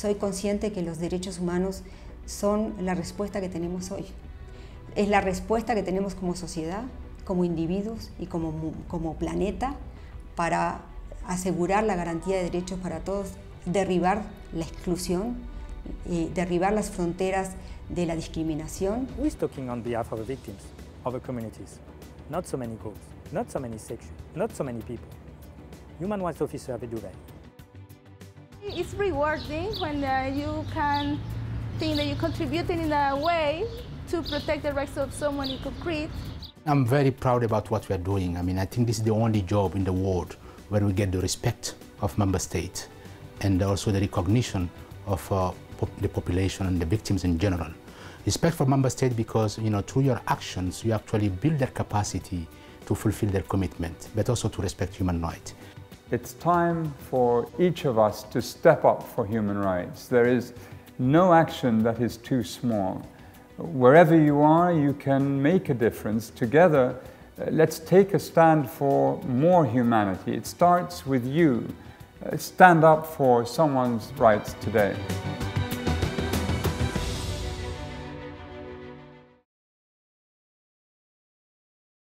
soy consciente que los derechos humanos son la respuesta que tenemos hoy. Es la respuesta que tenemos como sociedad, como individuos y como planeta para asegurar la garantía de derechos para todos, derribar la exclusión, derribar las fronteras de la discriminación. Who is talking on behalf of the victims, of the communities? Not so many groups, not so many sections, not so many people. Human rights officers, they do that. It's rewarding when you can think that you're contributing in a way to protect the rights of someone in concrete. I'm very proud about what we are doing. I mean, I think this is the only job in the world where we get the respect of member states and also the recognition of the population and the victims in general. Respect for member states because, through your actions, you actually build their capacity to fulfill their commitment, but also to respect human rights. It's time for each of us to step up for human rights. There is no action that is too small. Wherever you are, you can make a difference. Together, let's take a stand for more humanity. It starts with you. Stand up for someone's rights today.